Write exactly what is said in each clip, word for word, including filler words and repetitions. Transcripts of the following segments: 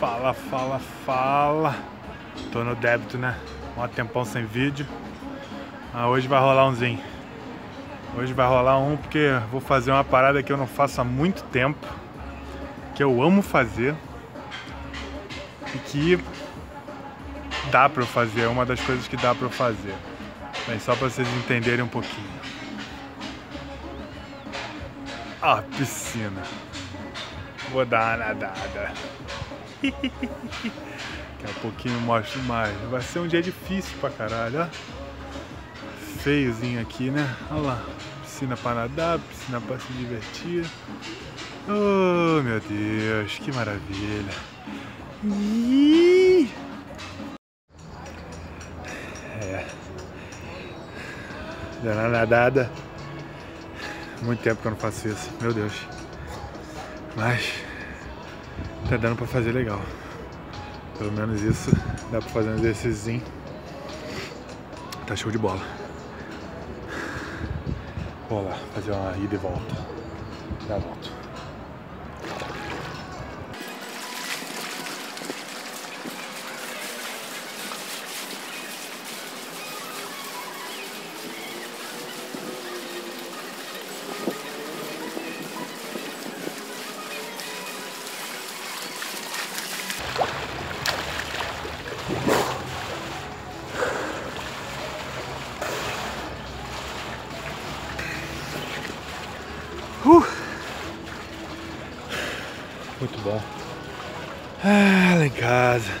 Fala, fala, fala. Tô no débito, né? Um tempão sem vídeo. Ah, hoje vai rolar umzinho. Hoje vai rolar um porque vou fazer uma parada que eu não faço há muito tempo, que eu amo fazer e que dá pra eu fazer, é uma das coisas que dá pra eu fazer. Bem, só pra vocês entenderem um pouquinho. Ah, piscina. Vou dar uma nadada. Daqui a pouquinho eu mostro mais. Vai ser um dia difícil pra caralho, ó. Feiozinho aqui, né? Olha lá. Piscina pra nadar, piscina pra se divertir. Oh, meu Deus, que maravilha. Ih! É. Dando uma nadada. Muito tempo que eu não faço isso, meu Deus. Mas tá dando pra fazer legal. Pelo menos isso dá pra fazer um exercíciozinho. Tá show de bola. Vou lá fazer uma ida e volta. Já volto. Uh! Muito bom. Ah, lá em casa.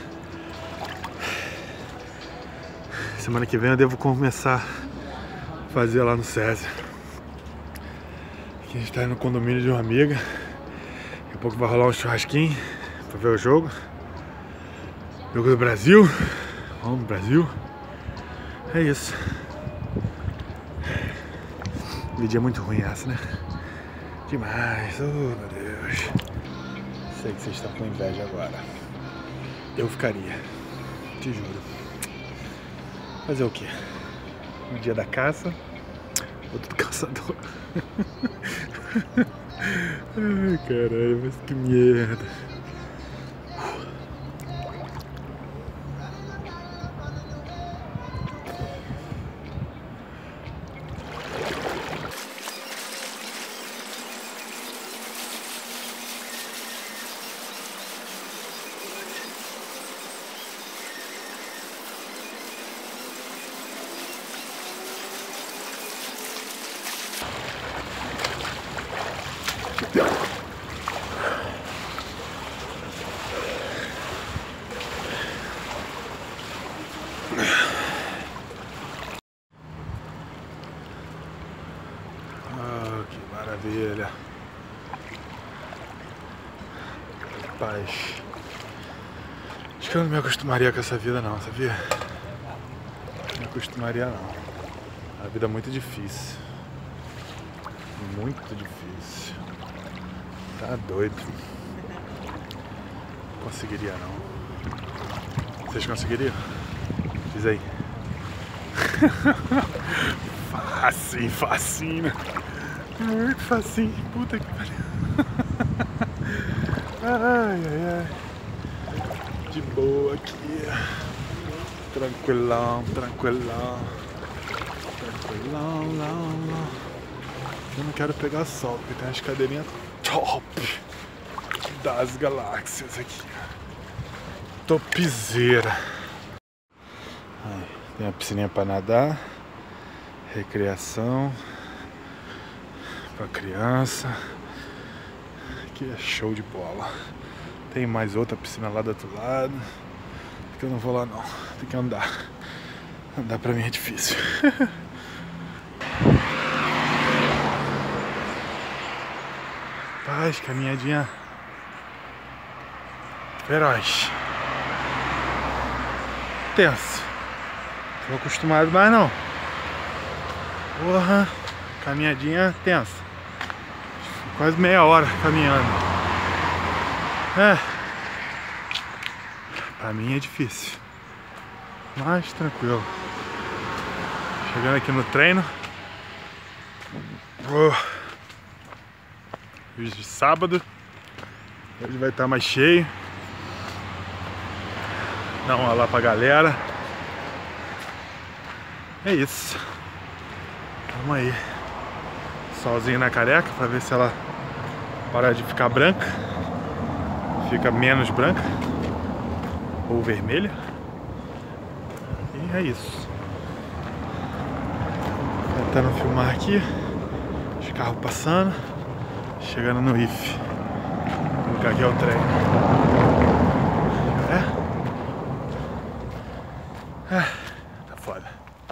Semana que vem eu devo começar a fazer lá no César. Aqui a gente tá no condomínio de uma amiga. Daqui a pouco vai rolar um churrasquinho pra ver o jogo. Jogo do Brasil. Vamos, Brasil. É isso. Vídeo é muito ruim essa, né? Demais, oh meu Deus. Sei que vocês estão com inveja agora. Eu ficaria, te juro. Fazer o quê? No dia da caça, outro do caçador. Ai caralho, mas que merda. Oh, que maravilha. Paz. Acho que eu não me acostumaria com essa vida não, sabia? Não me acostumaria não. A vida é muito difícil. Muito difícil. Tá doido. Não conseguiria não. Vocês conseguiriam? Diz aí. Facinho, facinho. Muito facinho. Puta que pariu. Ai, ai, ai. De boa aqui. Tranquilão, tranquilão. Tranquilão, não, não. Eu não quero pegar sol, porque tem umas cadeirinhas top das galáxias aqui. Topzera. Aí, tem a piscininha pra nadar. Recreação pra criança. Aqui é show de bola. Tem mais outra piscina lá do outro lado. Que eu não vou lá não. Tem que andar. Andar pra mim é difícil. Paz, caminhadinha feroz. Tenso. Tô acostumado mais não. Porra, caminhadinha tensa. Quase meia hora caminhando. É. Pra mim é difícil. Mas tranquilo. Chegando aqui no treino. Oh. Hoje de sábado. Hoje vai estar mais cheio. Dar uma lá pra galera. É isso. Vamos aí. Solzinho na careca pra ver se ela para de ficar branca. Fica menos branca. Ou vermelha. E é isso. Tentando filmar aqui. Os carros passando. Chegando no I F. Vou colocar aqui é o trem. É? É. Tá foda.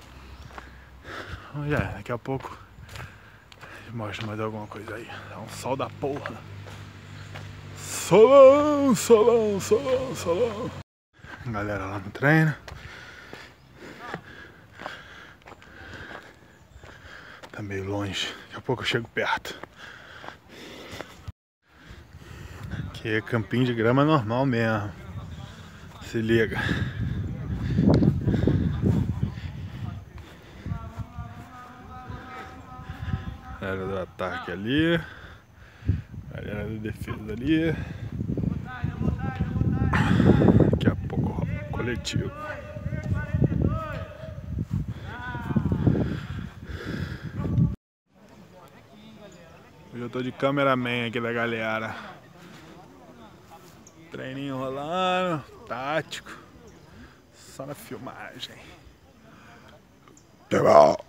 Vamos já, daqui a pouco mostra mais alguma coisa aí. Dá um sol da porra. Solão, solão, solão, solão. Galera lá no treino. Tá meio longe. Daqui a pouco eu chego perto. Aqui é campinho de grama normal mesmo. Se liga. Galera do ataque ali. Galera da defesa ali. Daqui a pouco rola o coletivo. Hoje eu tô de cameraman aqui da galera. Treininho rolando, tático. Só na filmagem. Que bom.